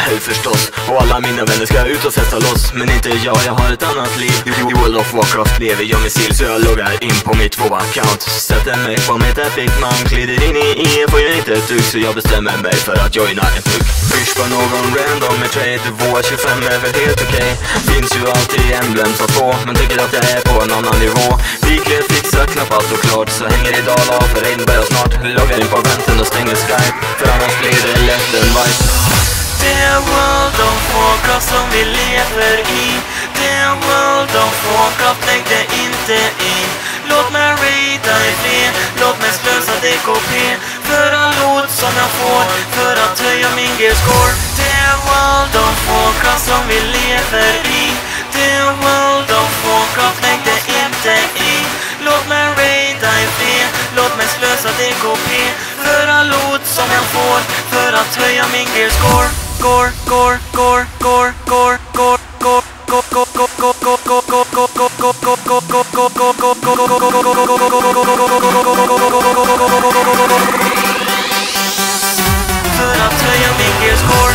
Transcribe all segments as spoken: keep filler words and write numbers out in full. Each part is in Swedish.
hej förstås. Och alla mina vänner ska ut och festa loss. Men inte jag, jag har ett annat liv. I World of Warcraft lever jag med sil, så jag loggar in på mitt två-account. Sätter mig på mitt epic man, glider in i I får jag inte ett dugg, så jag bestämmer mig för att joina en plugg. Fish på någon random med trade, WoW tjugofem är väl helt okej. Finns ju alltid emblems att få, men tycker att jag är på en annan nivå. Viklet fixar knappt allt och klart, så hänger i dal av för raiden börjar snart. Loggar in på vänten och stänger Skype, för annars blir det lätt en vibe. Det är World of Warcraft som vi lever i. Det är World of Warcraft, lägg det inte i. Låt mig raida i fred, låt mig slösa D K P för all loot som jag får, för att höja min gear score. Det är World of Warcraft som vi lever i. Det är World of Warcraft, lägg det inte i. Låt mig raida i fred, låt mig slösa D K P för all loot som jag får, för att höja min gear score. Gore, gore, gore, gore, gore, gore, gore. För att höja min gear score.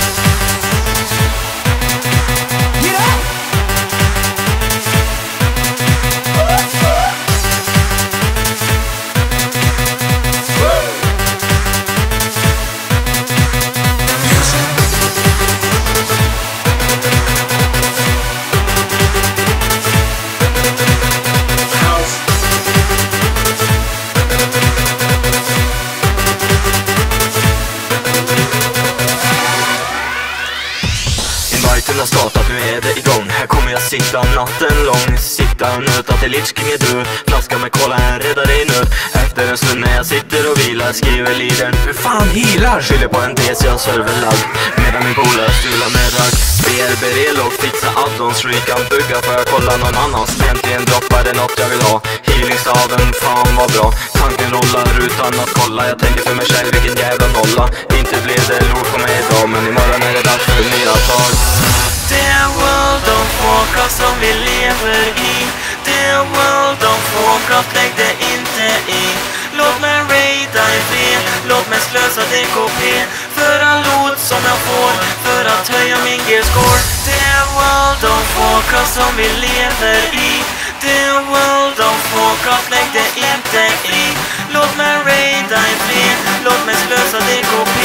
Inviten har startat, nu är det igång. Här kommer jag sitta natten lång. Sikta och nöta till Lich King är du. Flaska med cola, en räddar dig nu. Efter en stund när jag sitter och vilar, skriver lidern hur fan healar. Skyller på en D C och serverlag, medan min polare strular med ragg. B R B R och fixa addons, rekan bugga för att kolla någon annans. Äntligen droppar det något jag vill ha. Healingstaven, fan vad bra. Tanken rollar utan att kolla. Jag tänker för mig själv, vilken jävla nolla. Inte blev det lort på mig idag, men imorgon är det dags för nya tag. Det är World of Warcraft som vi lever i. Det är World of Warcraft, lägg det inte i. Låt mig raida i fred, låt mig slösa D K P för all loot som jag får, för att höja min gear score. Det är World of Warcraft som vi lever i. Det är World of Warcraft, lägg det inte i. Låt mig raida i fred, låt mig slösa D K P